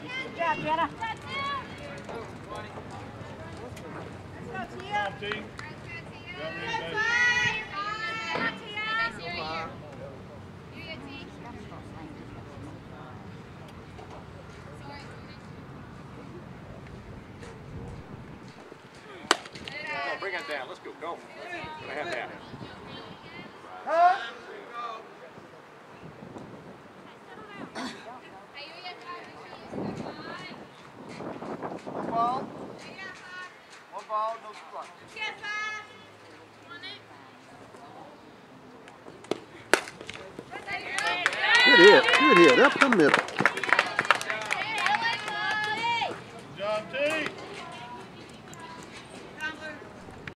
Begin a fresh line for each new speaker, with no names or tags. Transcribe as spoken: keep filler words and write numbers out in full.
Good job, Jenna. Let's go, Tia.
Team.
Bring it down. Let's go. Go. I have that.
Huh? One ball. One ball, no strike.
Good hit. Good hit. Up the middle.